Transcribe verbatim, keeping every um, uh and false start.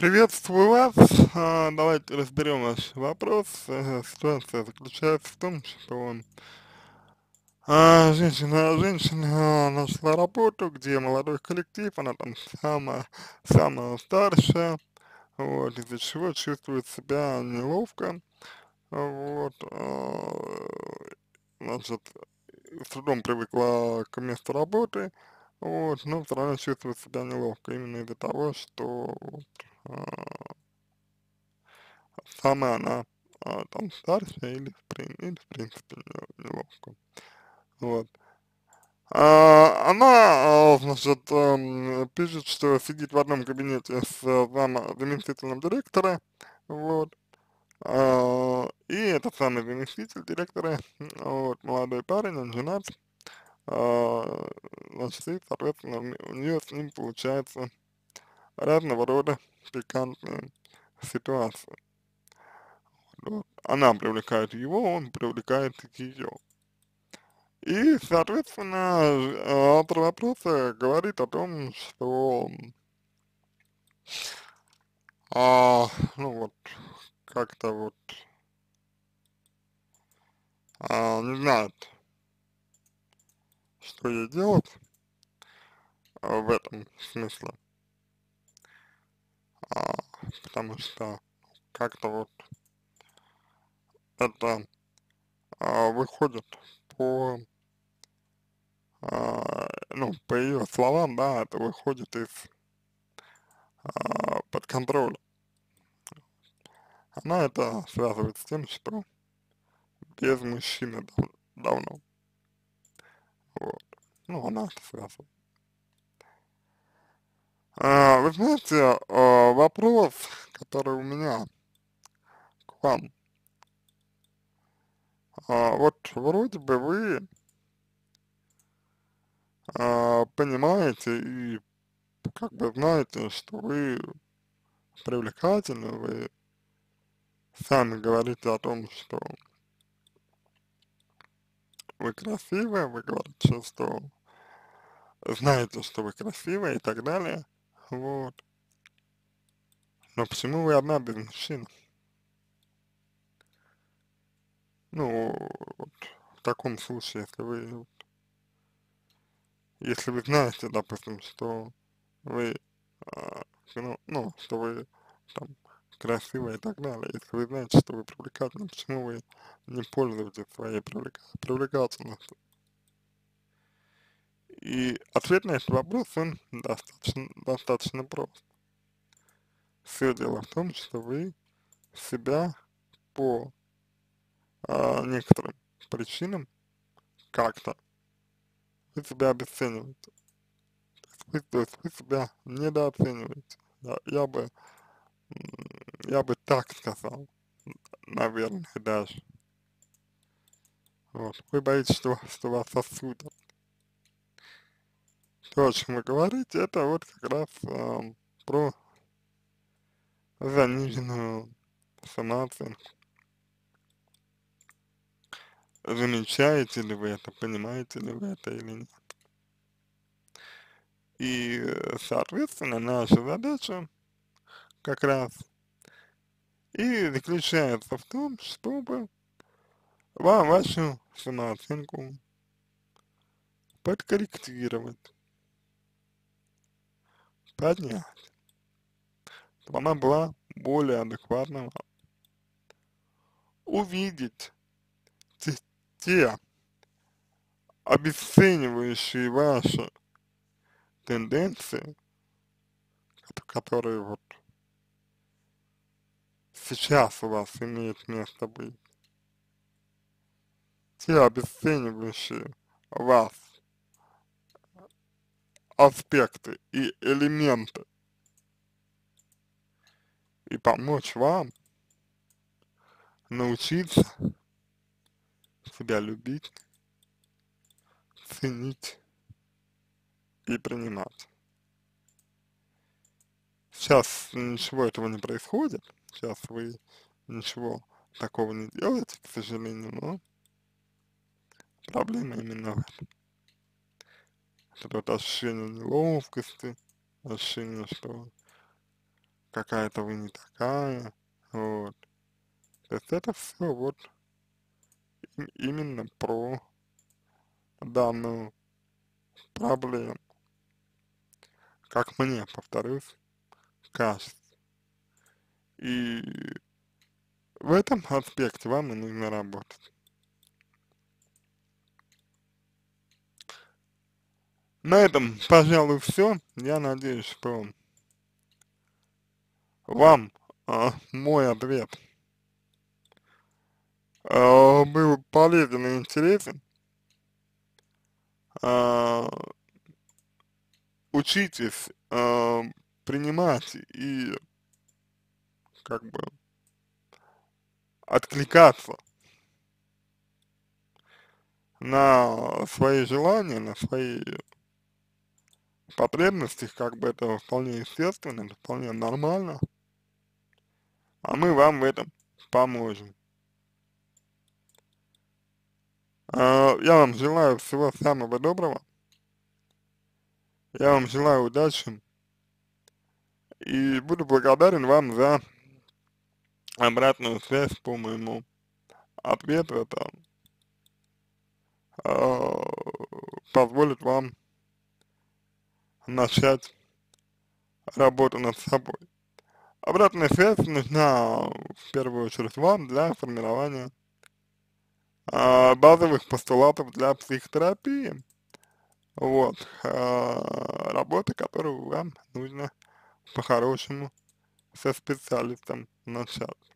Приветствую вас. А, давайте разберем ваш вопрос. Э, Ситуация заключается в том, что а, женщина, женщина нашла работу, где молодой коллектив, она там самая, самая старшая, вот, из-за чего чувствует себя неловко, вот, а, значит, с трудом привыкла к месту работы, вот, но все равно чувствует себя неловко именно из-за того, что вот, а, сама она, а, там старшая или в прин или в принципе не неловко. Вот. А, она, а, значит, ам, пишет, что сидит в одном кабинете с э, зам заместителем директора, вот. А, и этот самый заместитель директора, м, вот, молодой парень, он женат, а, значит, и, соответственно, у не у нее с ним получается разного рода пикантные ситуации. Вот. Она привлекает его, он привлекает ее. И, соответственно, э, автор вопроса говорит о том, что, а, ну вот, как-то вот, а, не знает, что ей делать, а, в этом смысле, а, потому что как-то вот это, а, выходит по, а, ну, по ее словам, да, это выходит из, а, под контроля. Она это связывает с тем, что без мужчины дав давно, вот. Ну, она это связывает. А, вы знаете, а, вопрос, который у меня к вам. А, вот вроде бы вы а, понимаете и как бы знаете, что вы привлекательны, вы сами говорите о том, что вы красивая, вы говорите, что знаете, что вы красивая и так далее, вот. Но почему вы одна без мужчины? Ну, вот в таком случае, если вы, если вы знаете, допустим, что вы, а, ну, ну, что вы там красивая и так далее, если вы знаете, что вы привлекательны, почему вы не пользуетесь своей привлека привлекательностью? И ответ на этот вопрос, он достаточно, достаточно прост. Все дело в том, что вы себя по а, некоторым причинам как-то, вы себя обесцениваете. Вы, то есть вы себя недооцениваете. Я, я бы, м, я бы так сказал, наверное, даже. Вот. Вы боитесь, что, что вас осудят. То, о чем вы говорите, это вот как раз ам, про заниженную самооценку. Замечаете ли вы это, понимаете ли вы это или нет? И, э, соответственно, наша задача как раз и заключается в том, чтобы вам вашу самооценку подкорректировать, поднять, чтобы она была более адекватна, увидеть те, те обесценивающие ваши тенденции, кото- которые вот сейчас у вас имеют место быть, те обесценивающие вас аспекты и элементы, и помочь вам научиться себя любить, ценить и принимать. Сейчас ничего этого не происходит, сейчас вы ничего такого не делаете, к сожалению, но проблема именно в этом. Это вот ощущение неловкости, ощущение, что какая-то вы не такая, вот. То есть это все вот и- именно про данную проблему, как мне, повторюсь, кажется. И в этом аспекте вам и нужно работать. На этом, пожалуй, все. Я надеюсь, что вам а, мой ответ а, был полезен и интересен. А, учитесь а, принимать и как бы откликаться на свои желания, на свои потребности, как бы это вполне естественно, это вполне нормально, а мы вам в этом поможем. А, я вам желаю всего самого доброго, я вам желаю удачи и буду благодарен вам за обратную связь по моему ответу. Это а, позволит вам начать работу над собой. Обратная связь нужна в первую очередь вам для формирования а, базовых постулатов для психотерапии. Вот, а, работы, которую вам нужно по-хорошему со специалистом начать.